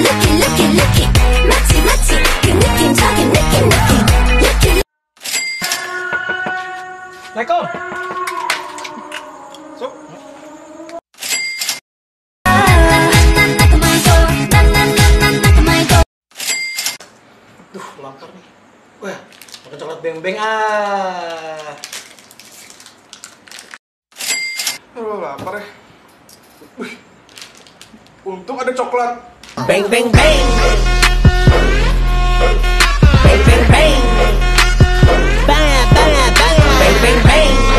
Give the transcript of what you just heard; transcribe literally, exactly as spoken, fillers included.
looky, looky, looky. 마치, 마치, 그 느낌적인 느낌, 느낌. Looky, Assalamualaikum. Sok. Duh, lapar nih. Wah, makan coklat beng-beng ah. Aduh, lapar ya. Wih, untung ada coklat. Bang bang bang. Bang bang bang. Bang bang bang. Bang bang bang.